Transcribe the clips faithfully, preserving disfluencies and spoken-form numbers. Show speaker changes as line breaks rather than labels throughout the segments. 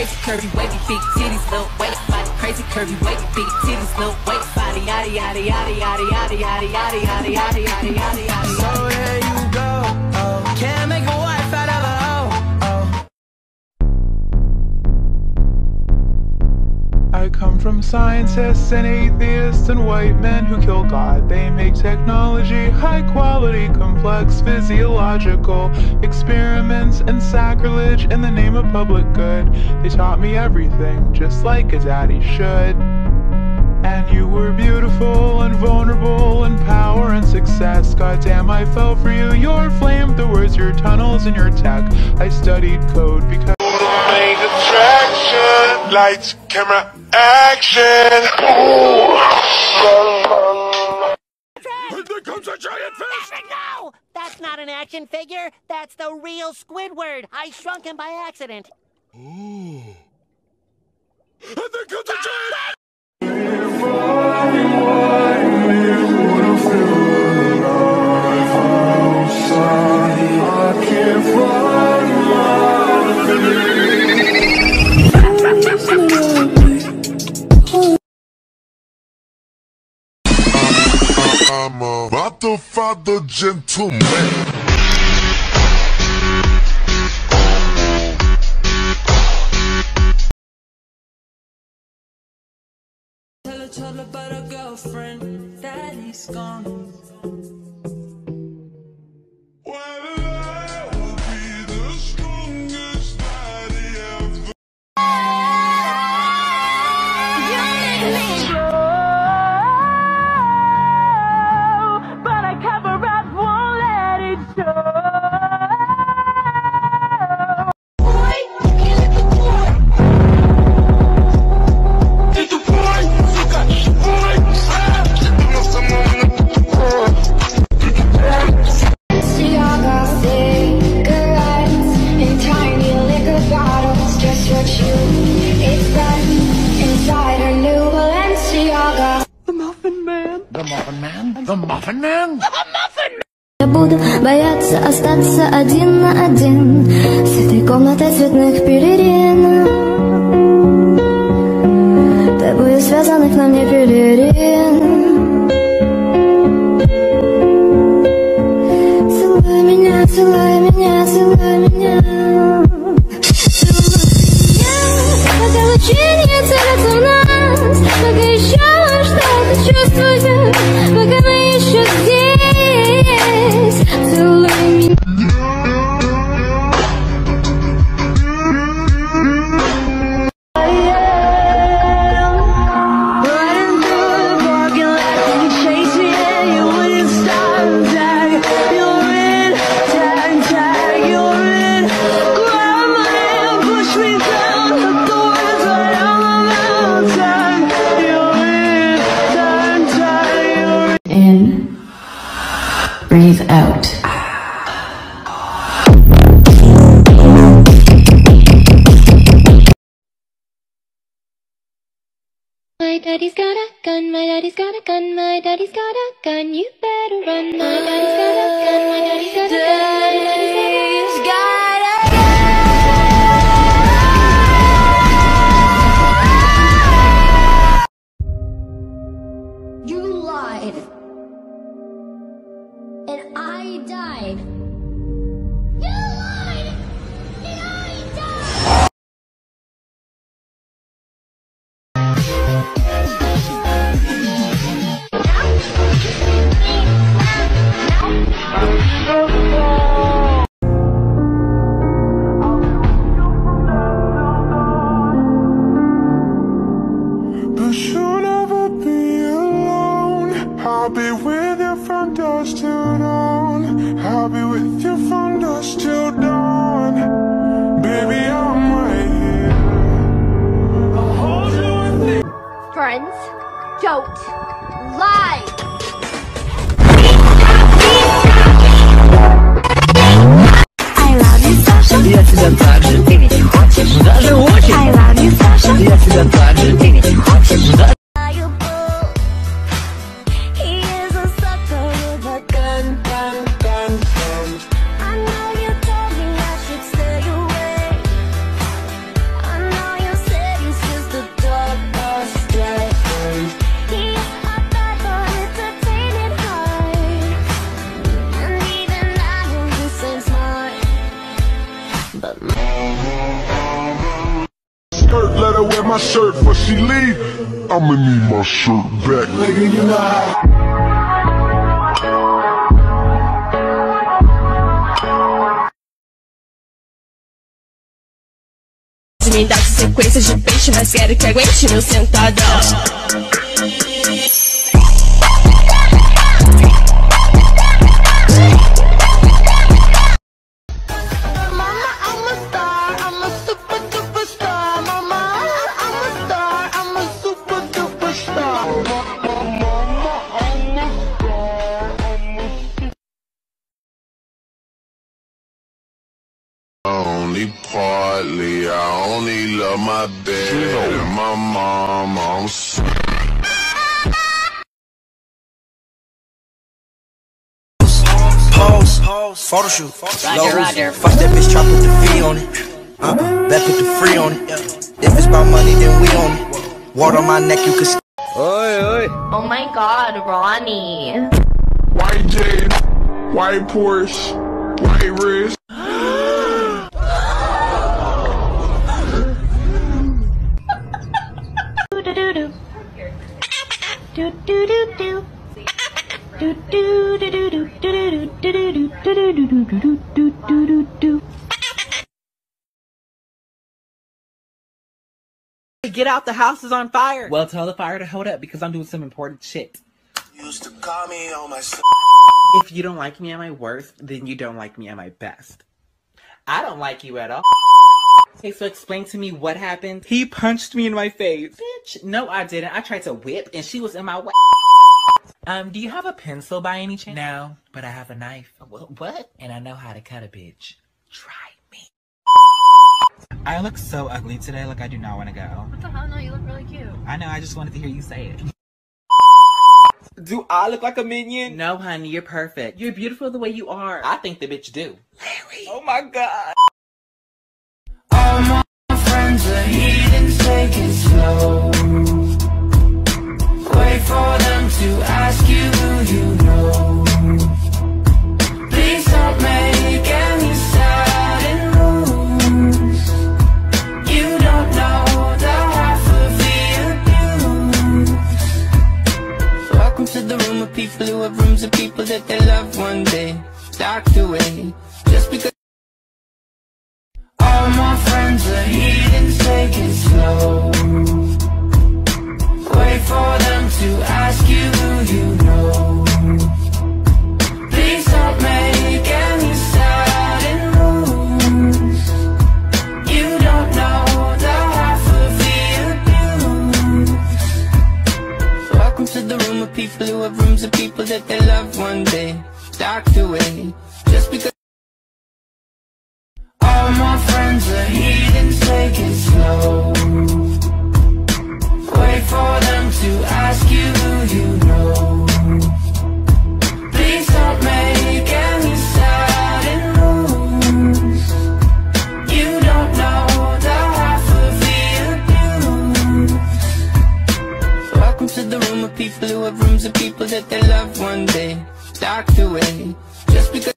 crazy curvy, wavy, big titties, little waist body. Crazy curvy, wavy, big titties, little waist body. Yaddy, yaddy, yaddy, yaddy, yaddy, yaddy, yaddy, yaddy, yaddy, yaddy, yaddy, yaddy.
So there you go. Oh, can't make a wife out of a hoe. Oh.
I come from scientists and atheists and white men who kill God. They make technology high quality, complex, physiological experiments and sacrilege in the name of public good. They taught me everything, just like a daddy should. And you were beautiful and vulnerable and power and success. Goddamn, I fell for you. Your flamethrowers, your tunnels, and your tech. I studied code because
main attraction. Lights, camera, action. And there comes a giant fish.
No, that's not an action figure. That's the real Squidward. I shrunk him by accident.
Ooh. And there comes a giant. I'm a father, father, gentleman.
Tell her, tell her about her girlfriend that he's gone.
The Muffin Man? The Muffin Man? The Muffin Man!
Я буду бояться остаться один на один с этой комнатой цветных пелерин. Тобою связанных на мне пелерин. Целуй меня, целуй меня, целуй меня. Целуй меня, пока лучи не целятся в нас. Пока еще что-то чувствую, пока мы еще здесь. Целуй меня. In, breathe out.
My daddy's got a gun, my daddy's got a gun, my daddy's got a gun, you better run. My daddy's got a gun, my daddy's got a gun, my daddy's got a gun.
You lied. And I died. You lied! And I died!
But you'll never be alone. I'll be with you from dusk till dawn. I'll be with you from dusk till dawn. Baby, I'm right here. I'll hold you within.
Friends, don't lie!
I love you, Sasha.
Я тебя так же, ты ведь хочешь, даже очень.
I love you, Sasha.
Я тебя так же, ты ведь хочешь, даже.
He is a sucker with a gun, gun, gun, gun. I know you told me I should stay away. I know
my shirt before she leave, I'ma need my shirt back. Nigga, you know how.
Me dá sequências de peixe, mas quero que aguente meu sentadão.
Only partly, I only love my bed and my mom. I'm so
Pose, pose, photo shoot.
Roger, Roger.
Fuck that bitch, try put the fee on it. Uh, bet put the free on it. If it's about money, then we on it. Water on my neck, you can.
Oi, oi.
Oh my god, Ronnie.
white Jade, white Porsche, white wrist.
Do do do do. Do do do do do do do do do do do do.
Get out, the house is on fire.
Well, tell the fire to hold up because I'm doing some important shit.
Used to call me on my.
If you don't like me at my worst, then you don't like me at my best. I don't like you at all. Okay, so explain to me what happened. He punched me in my face. Bitch, no I didn't. I tried to whip and she was in my way. Um, do you have a pencil by any chance? No, but I have a knife. What? And I know how to cut a bitch. Try me. I look so ugly today, like I do not want to go.
What the hell? No, you look really cute.
I know, I just wanted to hear you say it.
Do I look like a minion?
No, honey, you're perfect. You're beautiful the way you are. I think the bitch do. Larry.
Oh my god.
All my friends are heathens, take it slow. Wait for them to ask you who you know. Please don't make any sudden moves. You don't know the half of the abuse.
Welcome to the room of people who have rooms of people that they love one day docked away just because.
All my friends are heathens, take it slow. Wait for them to ask you who you know. Please don't make any sudden moves. You don't know the half of the abuse.
Welcome to the room of people who have rooms of people that they love one day docked away just because.
All my friends are heathens, take it slow. Wait for them to ask you who you know. Please don't make any sudden moves. You don't know the half of the abuse.
Welcome to the room of people who have rooms of people that they love one day docked away just because.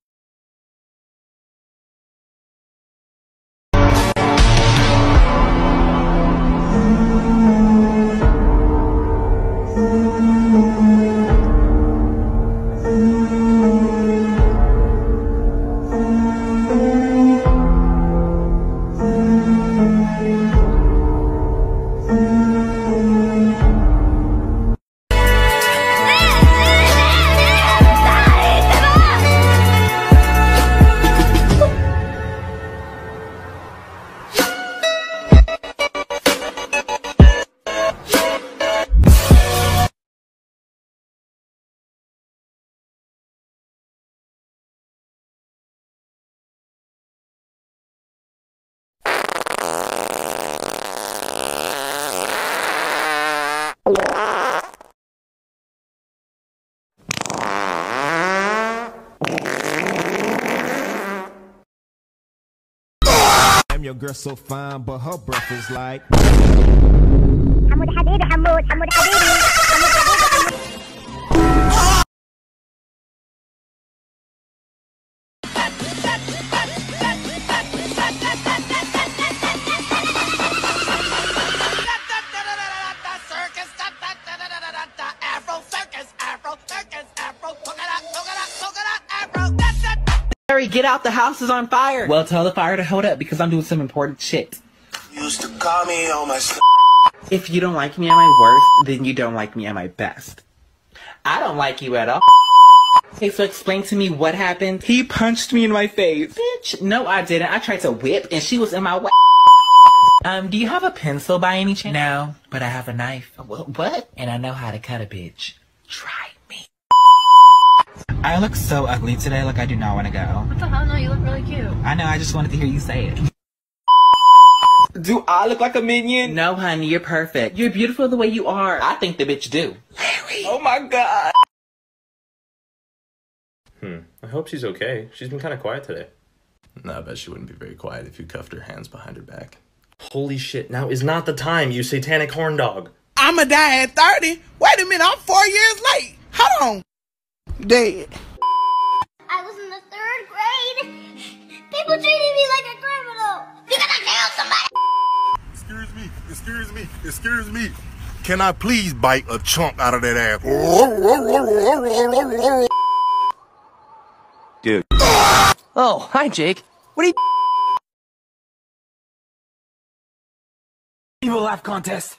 Your girl so fine, but her breath is like.
حمود حبيبي حمود حمود حبيبي حمود حبيبي حمود.
Hurry, get out, the house is on fire. Well, tell the fire to hold up because I'm doing some important shit.
You used to call me on my s-
If you don't like me at my worst, then you don't like me at my best. I don't like you at all. Okay, so explain to me what happened. He punched me in my face. Bitch, no I didn't. I tried to whip and she was in my way. Um, do you have a pencil by any chance? No, but I have a knife. What? And I know how to cut a bitch. Try me. I look so ugly today, like I do not want to go.
What the hell? No, you look really cute.
I know, I just wanted to hear you say it.
Do I look like a minion?
No, honey, you're perfect. You're beautiful the way you are. I think the bitch do. Larry.
Oh my god.
Hmm. I hope she's okay. She's been kind of quiet today.
No, I bet she wouldn't be very quiet if you cuffed her hands behind her back.
Holy shit, now is not the time, you satanic horn dog.
I'ma die at thirty. Wait a minute, I'm four years late. Hold on. Dead.
I was in the third grade. People treated me like a criminal because I killed somebody.
Excuse me, excuse me, excuse me. Can I please bite a chunk out of that ass?
Dude. Oh, hi, Jake. What are you... Evil laugh contest.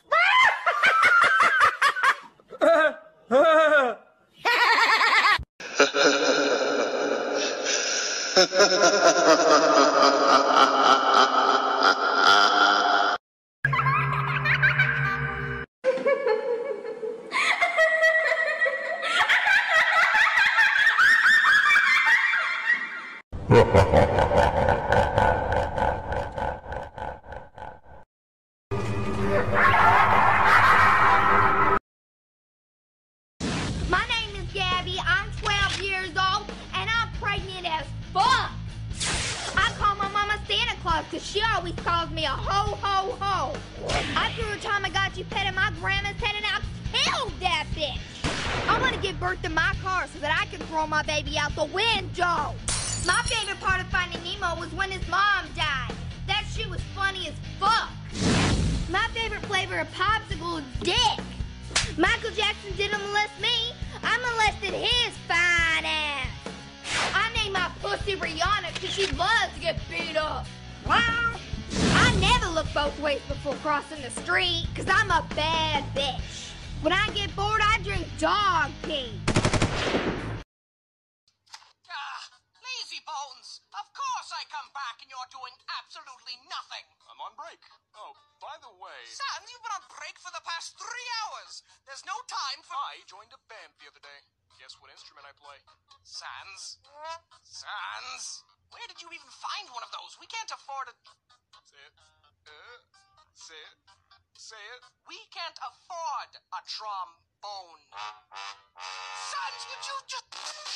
My name is Gabby. I'm twelve years old, and I'm pregnant as fuck. I call my mama Santa Claus because she always calls me a ho, ho, ho. After a Tamagotchi pet and my grandma's head, and I killed that bitch. I want to give birth to my car so that I can throw my baby out the window. My favorite part of Finding Nemo was when his mom died. That shit was funny as fuck. My favorite flavor of popsicle is dick. Michael Jackson didn't molest me. I molested his fine ass. I named my pussy Rihanna because she loves to get beat up. Wow. I never look both ways before crossing the street because I'm a bad bitch. When I get bored, I drink dog pee.
Lazy Bones! Of course I come back and you're doing absolutely nothing!
I'm on break. Oh, by the way...
Sans, you've been on break for the past three hours! There's no time for...
I joined a band the other day. Guess what instrument I play?
Sans? Sans? Where did you even find one of those? We can't afford it.
Say it. Uh, say it. Say it.
We can't afford a trombone. Sans, would you just...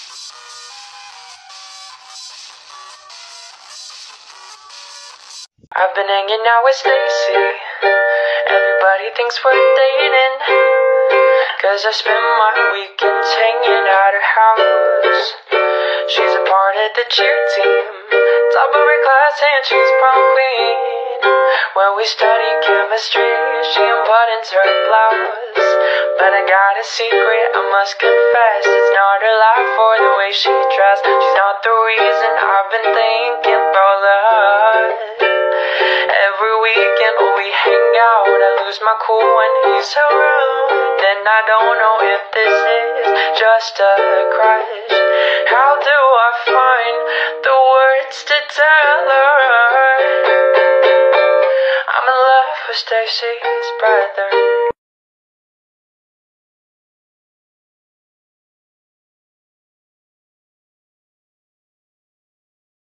I've been hanging out with Stacy. Everybody thinks we're dating, cause I spend my weekends hanging at her house. She's a part of the cheer team, top of her class and she's prom queen. When we study chemistry, she unbuttons her blouse. But I got a secret, I must confess. It's not her life or the way she dressed. She's not the reason I've been thinking about love. Every weekend when we hang out, I lose my cool when he's around. Then I don't know if this is just a crush. How do I find the words to tell her I'm in love with Stacy's brother?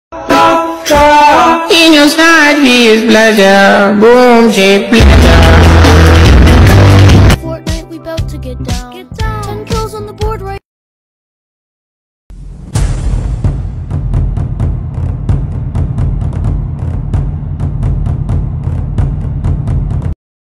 In your side, he is pleasure. Boom, she pleasure.